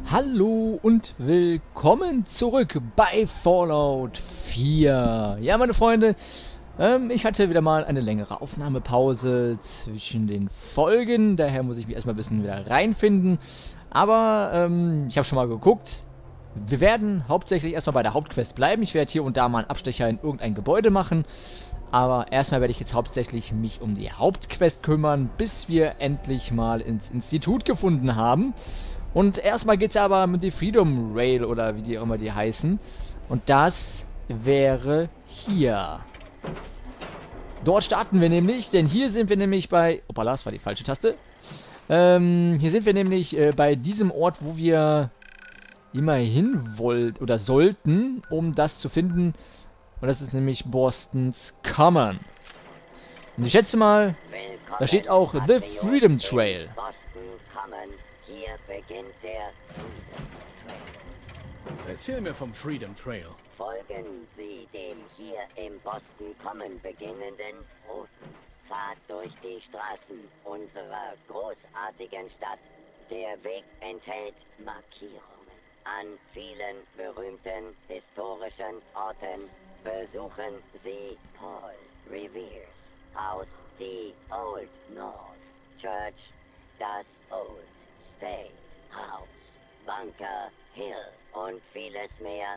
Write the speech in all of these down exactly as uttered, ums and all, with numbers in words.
Hallo und willkommen zurück bei Fallout vier. Ja, meine Freunde, ähm, ich hatte wieder mal eine längere Aufnahmepause zwischen den Folgen. Daher muss ich mich erstmal ein bisschen wieder reinfinden. Aber ähm, ich habe schon mal geguckt. Wir werden hauptsächlich erstmal bei der Hauptquest bleiben. Ich werde hier und da mal einen Abstecher in irgendein Gebäude machen. Aber erstmal werde ich jetzt hauptsächlich mich um die Hauptquest kümmern, bis wir endlich mal ins Institut gefunden haben. Und erstmal geht es aber mit die Freedom Rail oder wie die auch immer die heißen. Und das wäre hier. Dort starten wir nämlich, denn hier sind wir nämlich bei... Opala, das war die falsche Taste. Ähm, hier sind wir nämlich äh, bei diesem Ort, wo wir immer hin wollten oder sollten, um das zu finden. Und das ist nämlich Boston's Common. Und ich schätze mal, da steht auch The Freedom Trail. Boston Common. Hier beginnt der Freedom Trail. Erzähl mir vom Freedom Trail. Folgen Sie dem hier im Boston Common beginnenden roten Pfad durch die Straßen unserer großartigen Stadt. Der Weg enthält Markierungen an vielen berühmten historischen Orten. Besuchen Sie Paul Revere's Haus, die Old North Church, das Old State House, Bunker Hill und vieles mehr.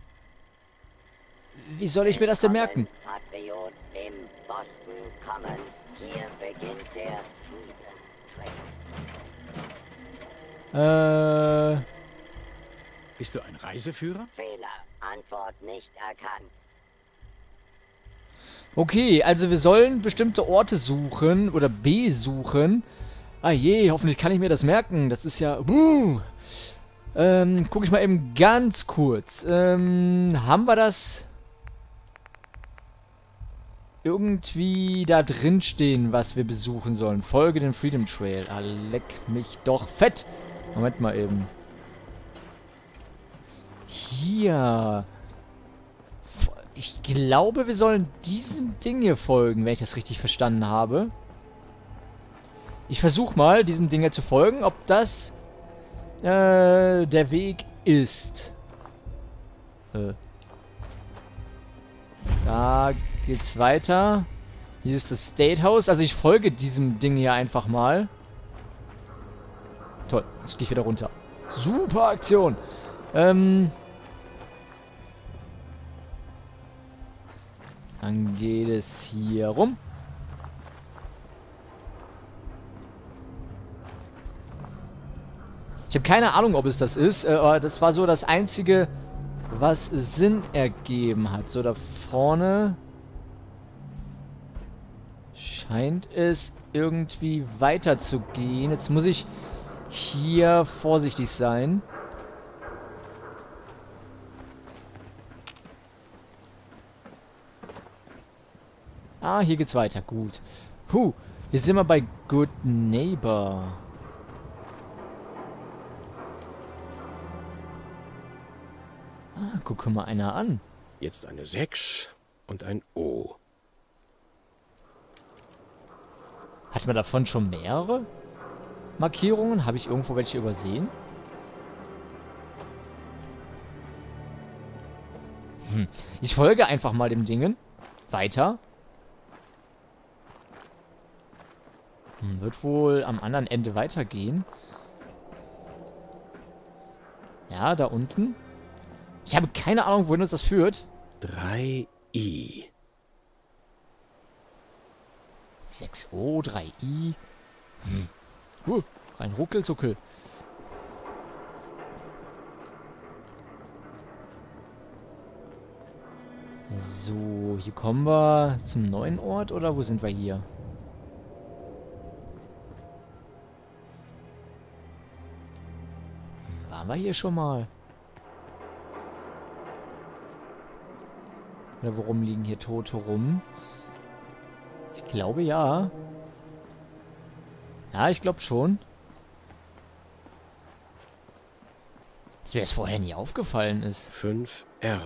Wie soll ich mir das denn merken? Patriot im Boston Common. Hier beginnt der Freedom Trail. Äh... Bist du ein Reiseführer? Fehler. Antwort nicht erkannt. Okay, also wir sollen bestimmte Orte suchen oder besuchen. Ah je, hoffentlich kann ich mir das merken. Das ist ja... Uh, ähm, guck ich mal eben ganz kurz. Ähm, haben wir das irgendwie da drin stehen, was wir besuchen sollen? Folge dem Freedom Trail. Ah, leck mich doch fett. Moment mal eben. Hier... Ich glaube, wir sollen diesem Ding hier folgen, wenn ich das richtig verstanden habe. Ich versuche mal, diesem Ding hier zu folgen, ob das äh, der Weg ist. Äh. Da geht's weiter. Hier ist das State House. Also ich folge diesem Ding hier einfach mal. Toll, jetzt gehe ich wieder runter. Super Aktion. Ähm... Dann geht es hier rum. Ich habe keine Ahnung, ob es das ist, äh, aber das war so das Einzige, was Sinn ergeben hat. So, da vorne scheint es irgendwie weiter zu gehen. Jetzt muss ich hier vorsichtig sein. Ah, hier geht's weiter. Gut. Huh, hier sind wir bei Good Neighbor. Ah, guck mal einer an. Jetzt eine sechs und ein O. Hat man davon schon mehrere Markierungen? Habe ich irgendwo welche übersehen? Hm. Ich folge einfach mal dem Dingen. Weiter. Hm, wird wohl am anderen Ende weitergehen. Ja, da unten. Ich habe keine Ahnung, wohin uns das führt. drei I. sechs O, drei I. Hm. Uh, ein Ruckelzuckel. So, hier kommen wir zum neuen Ort, oder wo sind wir hier? Waren wir hier schon mal? Oder warum liegen hier Tote rum? Ich glaube ja. Ja, ich glaube schon. Dass mir das vorher nie aufgefallen ist. fünf R.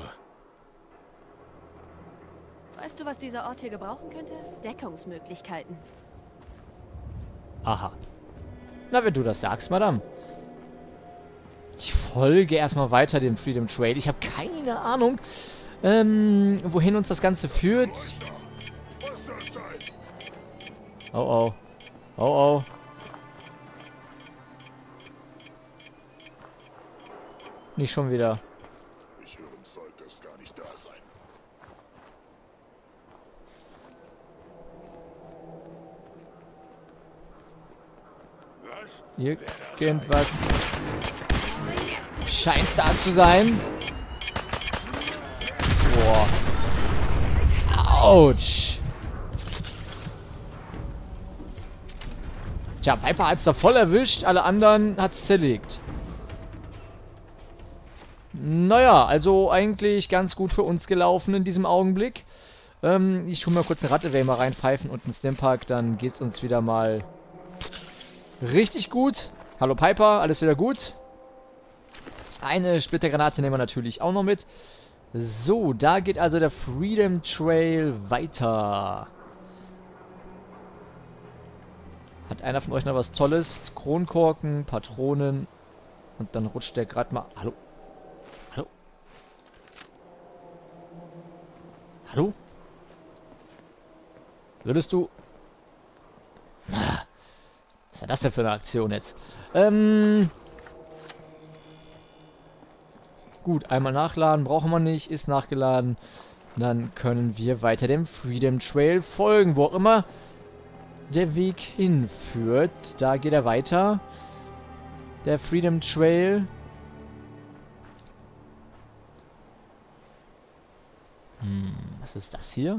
Weißt du, was dieser Ort hier gebrauchen könnte? Deckungsmöglichkeiten. Aha. Na, wenn du das sagst, Madame. Ich folge erstmal weiter dem Freedom Trail. Ich habe keine Ahnung, ähm, wohin uns das Ganze führt. Oh oh. Oh oh. Nicht schon wieder. Ich höre, sollte es gar nicht da sein. Was? Irgendwas scheint da zu sein. Boah. Autsch. Tja, Piper hat's da voll erwischt, alle anderen hat's zerlegt. Naja, also eigentlich ganz gut für uns gelaufen in diesem Augenblick. Ähm, ich tue mal kurz eine Ratte mal reinpfeifen und einen Stimpark, dann geht's uns wieder mal richtig gut. Hallo Piper, alles wieder gut? Eine Splittergranate nehmen wir natürlich auch noch mit. So, da geht also der Freedom Trail weiter. Hat einer von euch noch was Tolles? Kronkorken, Patronen. Und dann rutscht der gerade mal... Hallo? Hallo? Hallo? Würdest du... Was ist denn das denn für eine Aktion jetzt? Ähm... Gut, einmal nachladen brauchen wir nicht. Ist nachgeladen. Dann können wir weiter dem Freedom Trail folgen. Wo auch immer der Weg hinführt. Da geht er weiter. Der Freedom Trail. Hm, was ist das hier?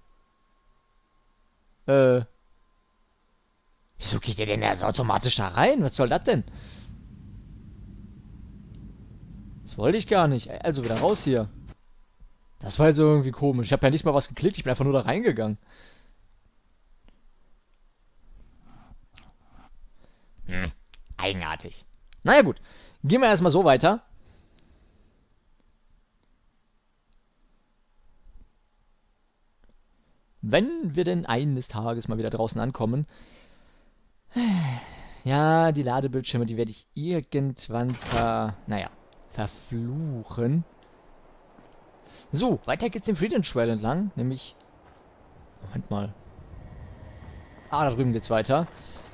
Äh. Wieso geht der denn jetzt automatisch da rein? Was soll das denn? Das wollte ich gar nicht. Also wieder raus hier. Das war jetzt irgendwie komisch. Ich habe ja nicht mal was geklickt. Ich bin einfach nur da reingegangen. Hm, eigenartig. Naja gut. Gehen wir erstmal so weiter. Wenn wir denn eines Tages mal wieder draußen ankommen. Ja, die Ladebildschirme, die werde ich irgendwann ver... Naja, verfluchen. So, weiter geht's den Freedom Trail entlang. Nämlich... Moment mal. Ah, da drüben geht's weiter.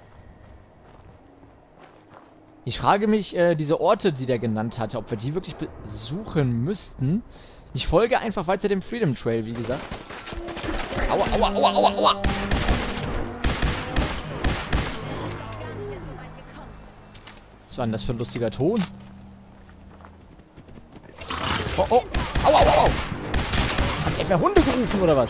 Ich frage mich, äh, diese Orte, die der genannt hatte, ob wir die wirklich besuchen müssten. Ich folge einfach weiter dem Freedom Trail, wie gesagt. Aua, aua, aua, aua, aua. Was war denn das für ein lustiger Ton? Oh, oh. Aua, aua, aua. Hat der etwa Hunde gerufen, oder was?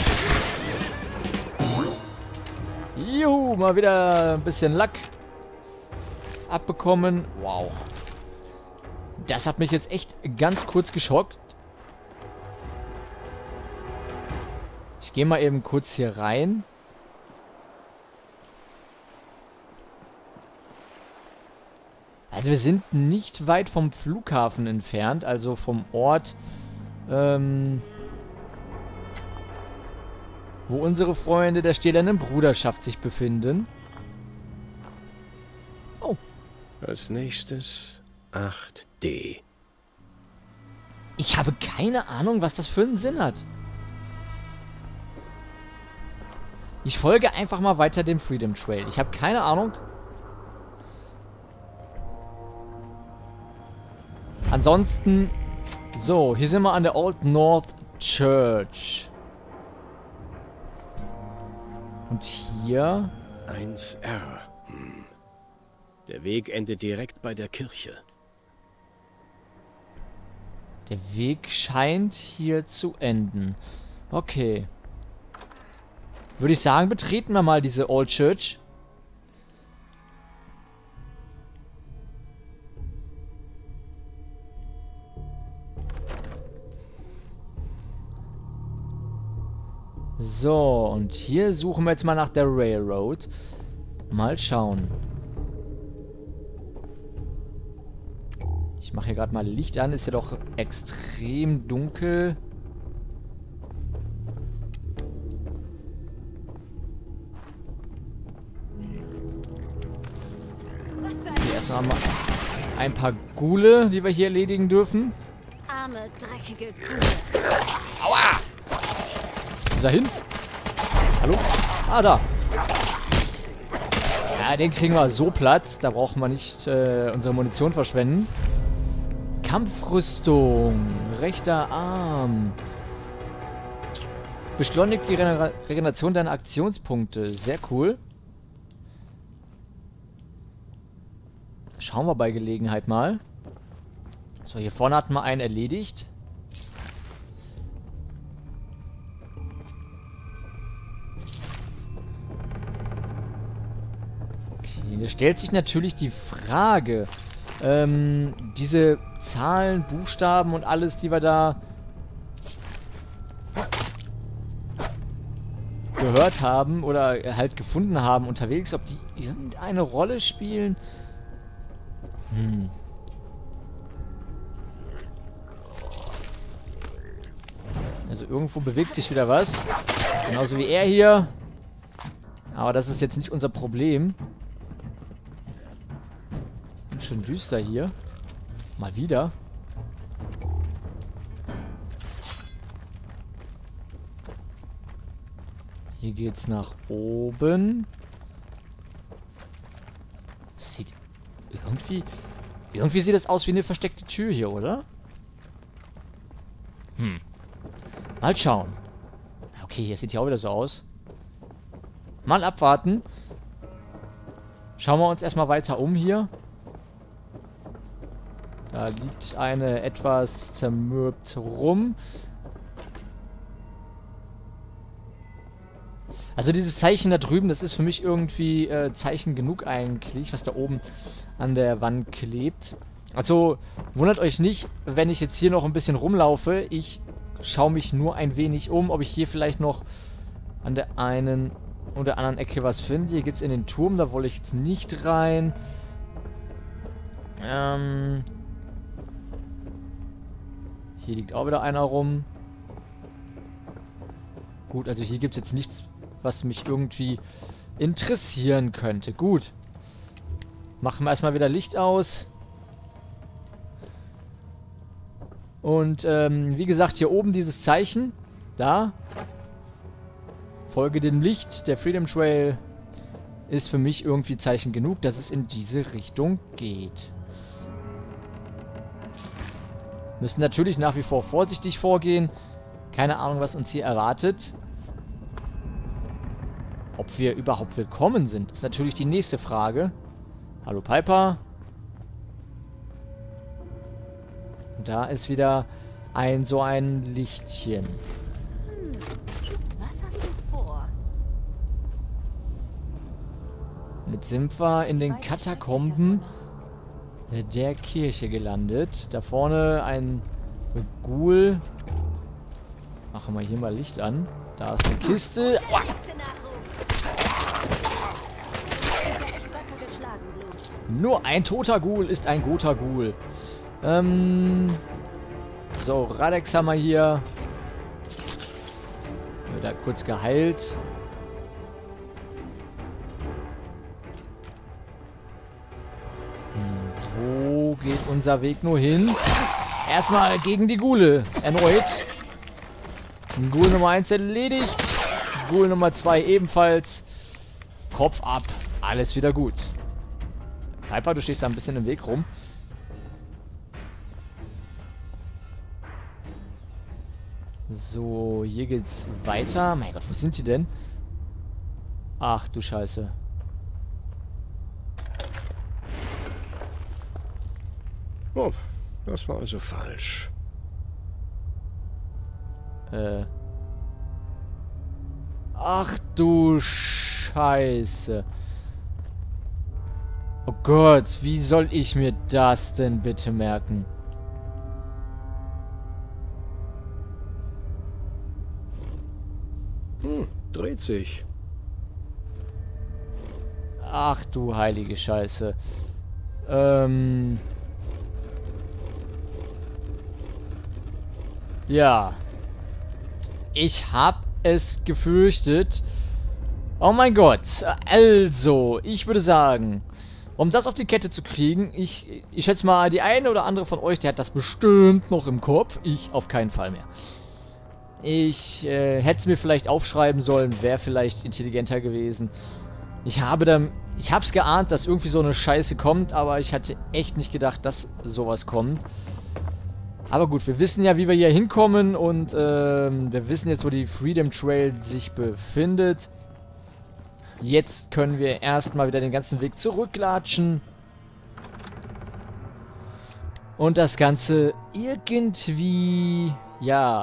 Juhu, mal wieder ein bisschen Lack abbekommen. Wow. Das hat mich jetzt echt ganz kurz geschockt. Ich gehe mal eben kurz hier rein. Also wir sind nicht weit vom Flughafen entfernt, also vom Ort, ähm, wo unsere Freunde der Stählernen Bruderschaft sich befinden. Oh. Als nächstes acht D. Ich habe keine Ahnung, was das für einen Sinn hat. Ich folge einfach mal weiter dem Freedom Trail. Ich habe keine Ahnung. Ansonsten... So, hier sind wir an der Old North Church. Und hier... eins R. Hm. Der Weg endet direkt bei der Kirche. Der Weg scheint hier zu enden. Okay. Würde ich sagen, betreten wir mal diese Old Church. So, und hier suchen wir jetzt mal nach der Railroad. Mal schauen. Ich mache hier gerade mal Licht an. Ist ja doch extrem dunkel. Was für Okay, erstmal mal... ein paar Ghule, die wir hier erledigen dürfen. Arme, dreckige Kuh. Aua! Wo ist er hin? Hallo? Ah, da. Ja, den kriegen wir so platt. Da brauchen wir nicht äh, unsere Munition verschwenden. Kampfrüstung. Rechter Arm. Beschleunigt die Regener Regeneration deiner Aktionspunkte. Sehr cool. Schauen wir bei Gelegenheit mal. So, hier vorne hatten wir einen erledigt. Okay, da stellt sich natürlich die Frage, ähm, diese Zahlen, Buchstaben und alles, die wir da gehört haben oder halt gefunden haben unterwegs, ob die irgendeine Rolle spielen. Hm. Also irgendwo bewegt sich wieder was. Genauso wie er hier. Aber das ist jetzt nicht unser Problem. Ganz schön düster hier. Mal wieder. Hier geht's nach oben. Sieht irgendwie... Irgendwie sieht das aus wie eine versteckte Tür hier, oder? Hm. Mal schauen. Okay, hier sieht ja auch wieder so aus. Mal abwarten. Schauen wir uns erstmal weiter um hier. Da liegt eine etwas zermürbt rum. Also dieses Zeichen da drüben, das ist für mich irgendwie äh, Zeichen genug eigentlich, was da oben an der Wand klebt. Also wundert euch nicht, wenn ich jetzt hier noch ein bisschen rumlaufe. Ich schaue mich nur ein wenig um, ob ich hier vielleicht noch an der einen oder anderen Ecke was finde. Hier geht's in den Turm, da wollte ich jetzt nicht rein. Ähm... Hier liegt auch wieder einer rum. Gut, also hier gibt es jetzt nichts, was mich irgendwie interessieren könnte. Gut. Machen wir erstmal wieder Licht aus. Und, ähm, wie gesagt, hier oben dieses Zeichen. Da. Folge dem Licht. Der Freedom Trail ist für mich irgendwie Zeichen genug, dass es in diese Richtung geht. Müssen natürlich nach wie vor vorsichtig vorgehen. Keine Ahnung, was uns hier erwartet. Ob wir überhaupt willkommen sind, ist natürlich die nächste Frage. Hallo Piper. Und da ist wieder ein so ein Lichtchen. Hm. Was hast du vor? Und jetzt sind wir in den Katakomben der Kirche gelandet. Da vorne ein Ghoul. Machen wir hier mal Licht an. Da ist eine Kiste. Aua. Nur ein toter Ghoul ist ein guter Ghoul. Ähm. So, Radex haben wir hier. Wird da kurz geheilt. Wo geht unser Weg nur hin? Erstmal gegen die Ghule. Erneut. Ghoul Nummer eins erledigt. Ghoul Nummer zwei ebenfalls. Kopf ab. Alles wieder gut. Piper, du stehst da ein bisschen im Weg rum. So, hier geht's weiter. Mein Gott, wo sind die denn? Ach du Scheiße. Oh, das war also falsch. Äh. Ach du Scheiße. Oh Gott, wie soll ich mir das denn bitte merken? Hm, dreht sich. Ach du heilige Scheiße. Ähm... Ja. Ich hab es gefürchtet. Oh mein Gott. Also, ich würde sagen, Um das auf die Kette zu kriegen, ich, ich schätze mal, die eine oder andere von euch, der hat das bestimmt noch im Kopf. Ich auf keinen Fall mehr. Ich äh, hätte es mir vielleicht aufschreiben sollen, wäre vielleicht intelligenter gewesen. Ich habe dann, ich habe es geahnt, dass irgendwie so eine Scheiße kommt, aber ich hatte echt nicht gedacht, dass sowas kommt. Aber gut, wir wissen ja, wie wir hier hinkommen und ähm, wir wissen jetzt, wo die Freedom Trail sich befindet. Jetzt können wir erstmal wieder den ganzen Weg zurücklatschen. Und das Ganze irgendwie, ja,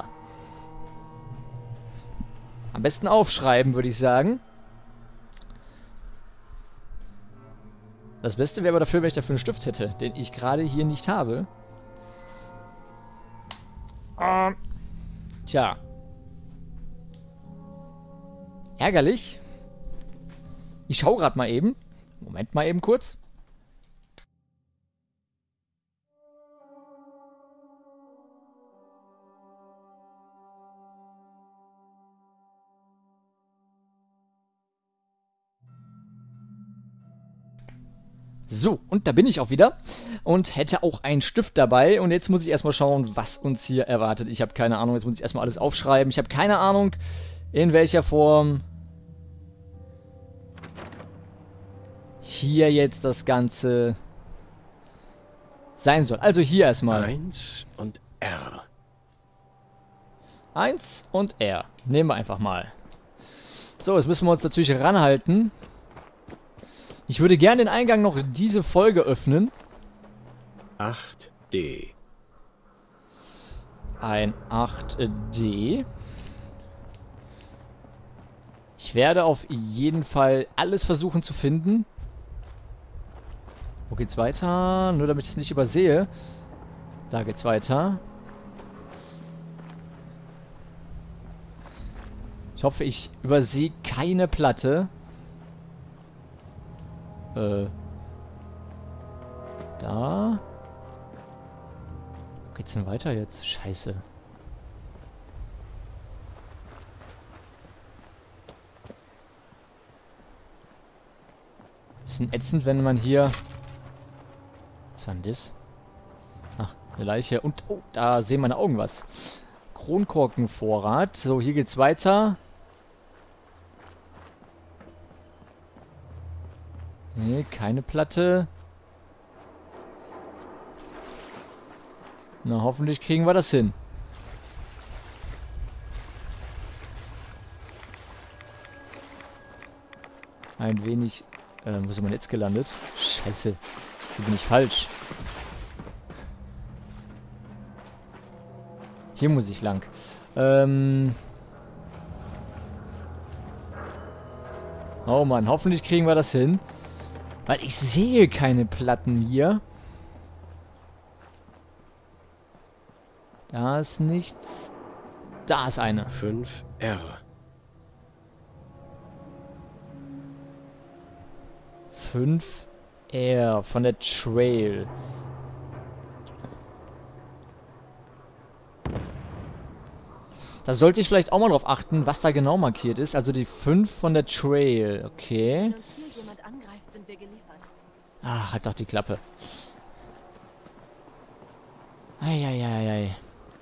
am besten aufschreiben, würde ich sagen. Das Beste wäre aber dafür, wenn ich dafür einen Stift hätte, den ich gerade hier nicht habe. Ähm, tja. Ärgerlich. Ich schau gerade mal eben. Moment mal eben kurz. So, und da bin ich auch wieder und hätte auch einen Stift dabei. Und jetzt muss ich erstmal schauen, was uns hier erwartet. Ich habe keine Ahnung, jetzt muss ich erstmal alles aufschreiben. Ich habe keine Ahnung, in welcher Form hier jetzt das Ganze sein soll. Also hier erstmal. Eins und R. Eins und R. Nehmen wir einfach mal. So, jetzt müssen wir uns natürlich ranhalten. Ich würde gerne den Eingang noch diese Folge öffnen. acht D. Ein acht D. Ich werde auf jeden Fall alles versuchen zu finden. Wo geht's weiter? Nur damit ich es nicht übersehe. Da geht's weiter. Ich hoffe, ich übersehe keine Platte. Äh. Da. Wo geht's denn weiter jetzt? Scheiße. Bisschen ätzend, wenn man hier... Was war denn das? Ach, eine Leiche. Und, oh, da sehen meine Augen was. Kronkorkenvorrat. So, hier geht's weiter. Nee, keine Platte. Na, hoffentlich kriegen wir das hin. Ein wenig... Äh, wo sind wir jetzt gelandet? Scheiße. Hier bin ich falsch. Hier muss ich lang. Ähm... Oh Mann, hoffentlich kriegen wir das hin. Weil ich sehe keine Platten hier. Da ist nichts. Da ist eine. fünf R. fünf R von der Trail. Da sollte ich vielleicht auch mal drauf achten, was da genau markiert ist. Also die fünf von der Trail. Okay. Wenn uns hier jemand angreift, sind wir geliefert. Ach, halt doch die Klappe. Eieiei.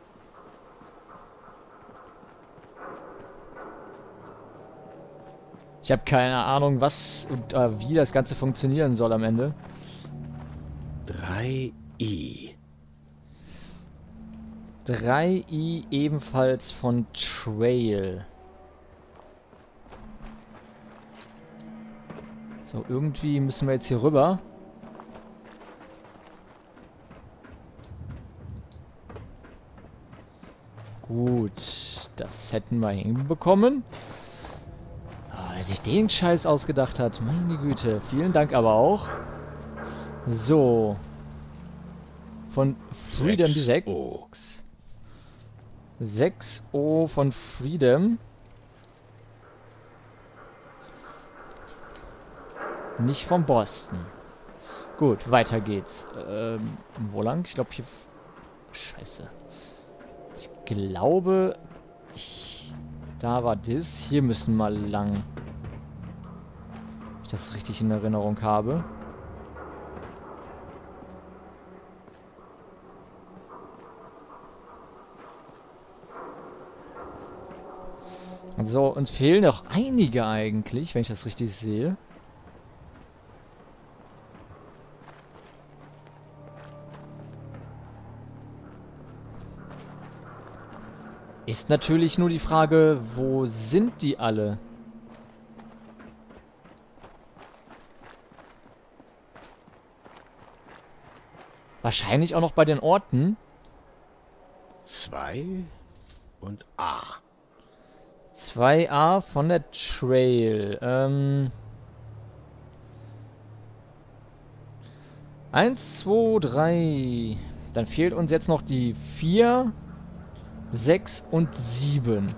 Ich habe keine Ahnung, was und äh, wie das Ganze funktionieren soll am Ende. drei I. drei I ebenfalls von Trail. So, irgendwie müssen wir jetzt hier rüber. Gut, das hätten wir hinbekommen. Oh, wer sich den Scheiß ausgedacht hat, meine Güte. Vielen Dank aber auch. So. Von Freedom die sechs. sechs O von Freedom. Nicht von Boston. Gut, weiter geht's. Ähm, wo lang? Ich glaube hier... Scheiße. Ich glaube... Ich, da war das. Hier müssen wir lang. Wenn ich das richtig in Erinnerung habe. Also, uns fehlen noch einige eigentlich, wenn ich das richtig sehe. Ist natürlich nur die Frage, wo sind die alle? Wahrscheinlich auch noch bei den Orten. Zwei und A. zwei a von der Trail. Ähm. eins, zwei, drei. Dann fehlt uns jetzt noch die vier, sechs und sieben.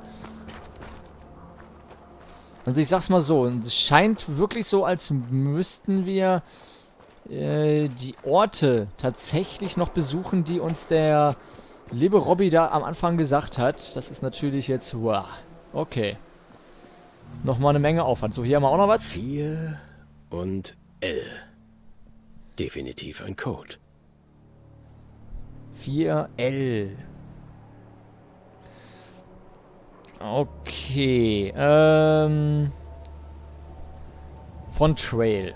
Also ich sag's mal so, es scheint wirklich so, als müssten wir äh, die Orte tatsächlich noch besuchen, die uns der liebe Robby da am Anfang gesagt hat. Das ist natürlich jetzt, wow, okay. Nochmal eine Menge Aufwand. So, hier haben wir auch noch was. vier und L. Definitiv ein Code. vier L. Okay, ähm... von Trail.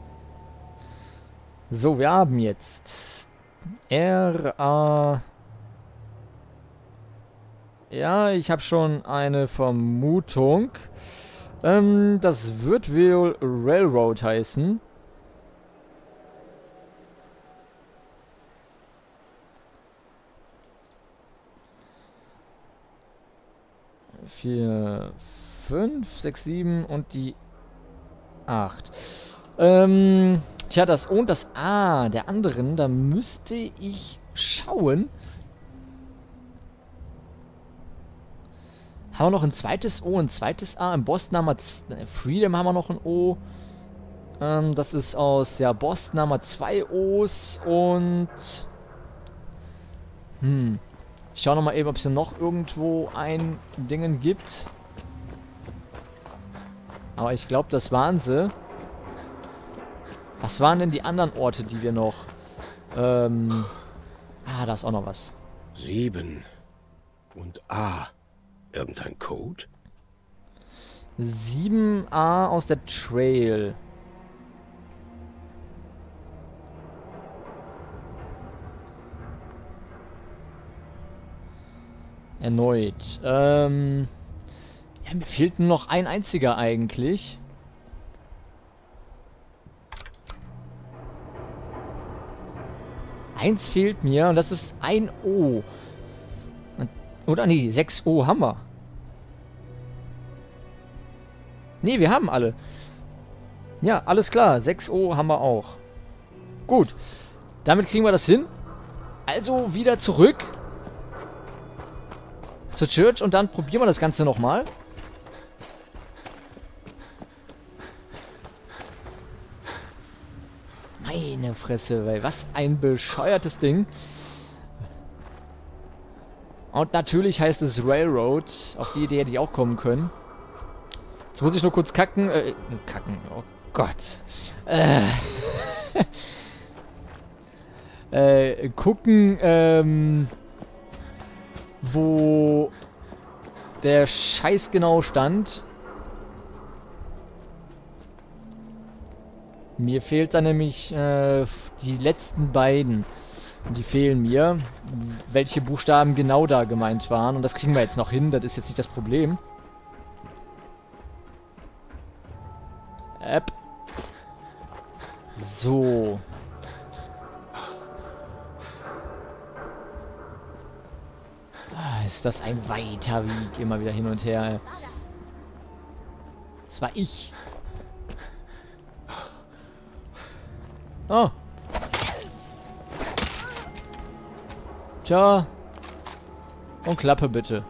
So, wir haben jetzt R, A... Ja, ich habe schon eine Vermutung. Ähm, das wird wohl Railroad heißen. Vier, fünf, sechs, sieben und die acht. Ähm, tja, das O und das A der anderen, da müsste ich schauen. Haben wir noch ein zweites O, ein zweites A. Im Boston haben wir Freedom haben wir noch ein O. Ähm, das ist aus, ja, Boston haben wir zwei O's und... Hm... Ich schau nochmal eben, ob es hier noch irgendwo ein Dingen gibt. Aber ich glaube, das waren sie. Was waren denn die anderen Orte, die wir noch... Ähm... Ah, da ist auch noch was. Sieben und A. Irgendein Code? sieben a aus der Trail. Erneut. Ähm... Ja, mir fehlt nur noch ein einziger eigentlich. Eins fehlt mir und das ist ein O. Oder nee, sechs O haben wir. Nee, wir haben alle. Ja, alles klar. sechs O haben wir auch. Gut. Damit kriegen wir das hin. Also wieder zurück zur Church und dann probieren wir das Ganze nochmal. Meine Fresse, weil was ein bescheuertes Ding. Und natürlich heißt es Railroad. Auf die Idee hätte ich auch kommen können. Jetzt muss ich nur kurz kacken. Äh, kacken. Oh Gott. Äh. äh, gucken, ähm... wo der Scheiß genau stand. Mir fehlt da nämlich äh, die letzten beiden. Und die fehlen mir. Welche Buchstaben genau da gemeint waren. Und das kriegen wir jetzt noch hin. Das ist jetzt nicht das Problem. App. So. Ah, ist das ein weiter Weg. Immer wieder hin und her. Das war ich. Oh. Tja. Und Klappe bitte.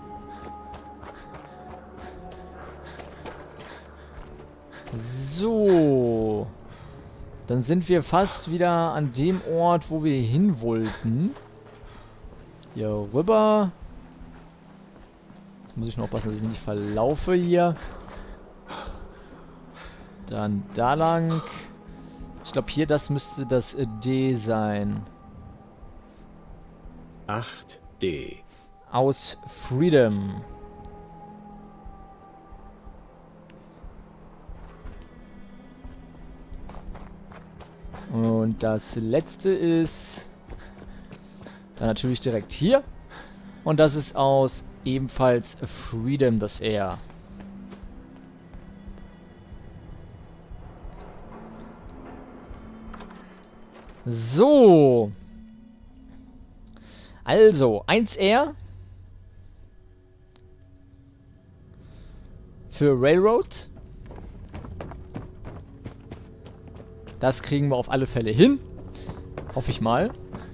So. Dann sind wir fast wieder an dem Ort, wo wir hin wollten. Hier rüber. Jetzt muss ich noch aufpassen, dass ich mich nicht verlaufe hier. Dann da lang. Ich glaube hier, das müsste das D sein. acht D. Aus Freedom. Und das letzte ist dann natürlich direkt hier. Und das ist aus ebenfalls Freedom, das Air. So. Also, eins R für Railroad. Das kriegen wir auf alle Fälle hin. Hoffe ich mal.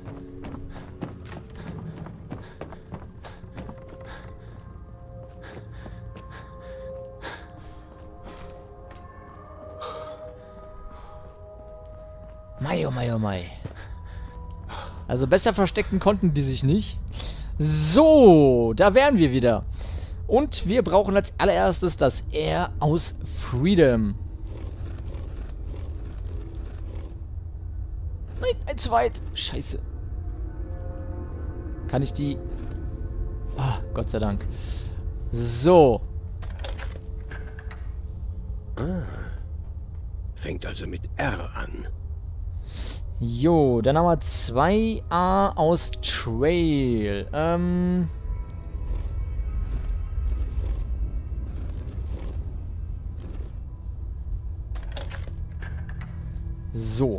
Mei, oh mei, oh mei. Also besser verstecken konnten die sich nicht. So, da wären wir wieder. Und wir brauchen als allererstes das Air aus Freedom. Nein, ein zu weit. Scheiße. Kann ich die... Ah, Gott sei Dank. So. Ah. Fängt also mit R an. Jo, dann haben wir zwei A aus Trail. Ähm... So.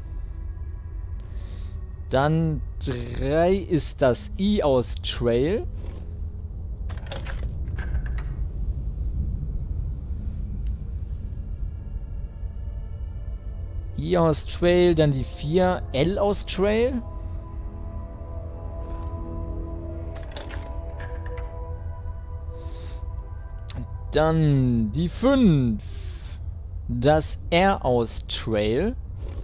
Dann drei ist das I aus Trail. I aus Trail, dann die vier L aus Trail. Dann die fünf. Das R aus Trail.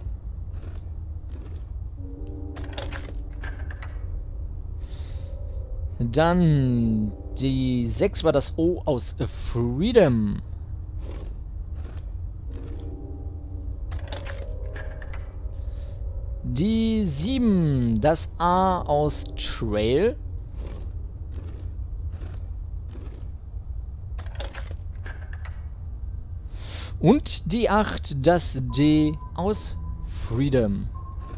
Dann die sechs war das O aus Freedom. Die sieben, das A aus Trail. Und die acht, das D aus Freedom.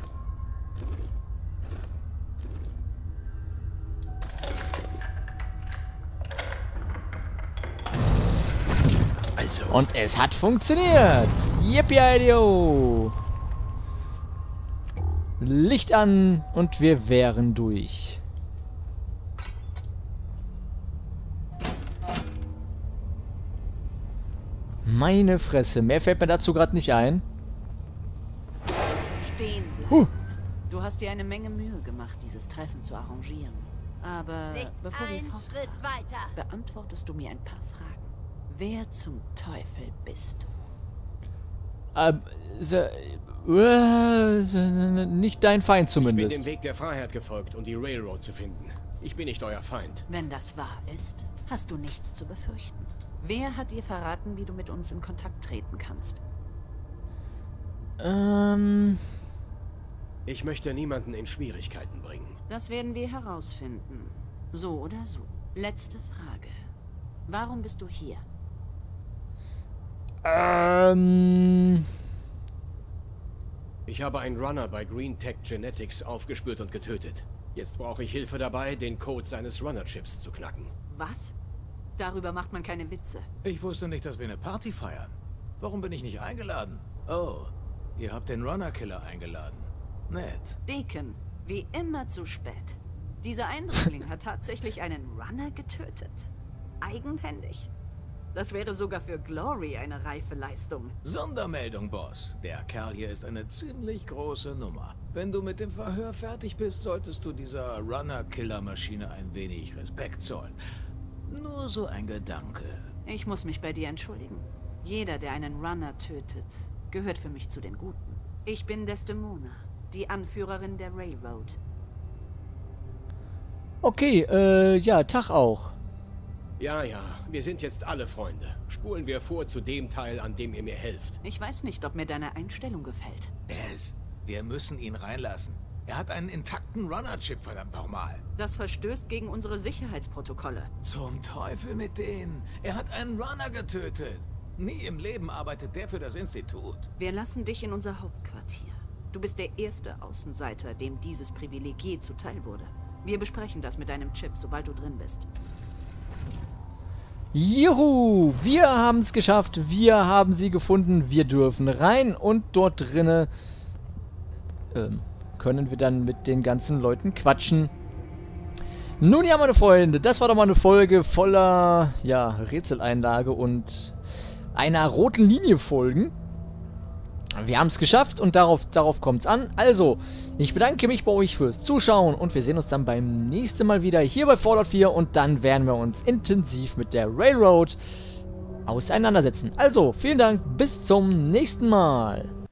Also. Und es hat funktioniert. Yippie-ideo. Licht an und wir wären durch. Meine Fresse, mehr fällt mir dazu gerade nicht ein. Stehen bleiben. Huh. Du hast dir eine Menge Mühe gemacht, dieses Treffen zu arrangieren. Aber Nicht bevor wir einen fortfahren, Schritt weiter. beantwortest du mir ein paar Fragen. Wer zum Teufel bist du? Ähm, so, äh, nicht dein Feind Ich bin zumindest. dem Weg der Freiheit gefolgt, um die Railroad zu finden. Ich bin nicht euer Feind. Wenn das wahr ist, hast du nichts zu befürchten. Wer hat dir verraten, wie du mit uns in Kontakt treten kannst? Ähm, Ich möchte niemanden in Schwierigkeiten bringen. Das werden wir herausfinden. So oder so. Letzte Frage. Warum bist du hier? ähm, Ich habe einen Runner bei Green Tech Genetics aufgespürt und getötet. Jetzt brauche ich Hilfe dabei, den Code seines Runner-Chips zu knacken. Was? Darüber macht man keine Witze. Ich wusste nicht, dass wir eine Party feiern. Warum bin ich nicht eingeladen? Oh, ihr habt den Runner-Killer eingeladen. Nett. Deacon, wie immer zu spät. Dieser Eindringling hat tatsächlich einen Runner getötet. Eigenhändig. Das wäre sogar für Glory eine reife Leistung. Sondermeldung, Boss. Der Kerl hier ist eine ziemlich große Nummer. Wenn du mit dem Verhör fertig bist, solltest du dieser Runner-Killer-Maschine ein wenig Respekt zollen. Nur so ein Gedanke. Ich muss mich bei dir entschuldigen. Jeder, der einen Runner tötet, gehört für mich zu den Guten. Ich bin Desdemona, die Anführerin der Railroad. okay, äh, ja, Tag auch. Ja, ja, wir sind jetzt alle Freunde. Spulen wir vor zu dem Teil, an dem ihr mir helft. Ich weiß nicht, ob mir deine Einstellung gefällt. Es, wir müssen ihn reinlassen. Er hat einen intakten Runner-Chip, verdammt nochmal. Das verstößt gegen unsere Sicherheitsprotokolle. Zum Teufel mit denen. Er hat einen Runner getötet. Nie im Leben arbeitet der für das Institut. Wir lassen dich in unser Hauptquartier. Du bist der erste Außenseiter, dem dieses Privileg je zuteil wurde. Wir besprechen das mit deinem Chip, sobald du drin bist. Juhu, wir haben es geschafft, wir haben sie gefunden, wir dürfen rein und dort drinne ähm, können wir dann mit den ganzen Leuten quatschen. Nun ja, meine Freunde, das war doch mal eine Folge voller, ja, Rätseleinlage und einer roten Linie folgen. Wir haben es geschafft und darauf, darauf kommt es an. Also, ich bedanke mich bei euch fürs Zuschauen und wir sehen uns dann beim nächsten Mal wieder hier bei Fallout vier und dann werden wir uns intensiv mit der Railroad auseinandersetzen. Also, vielen Dank, bis zum nächsten Mal.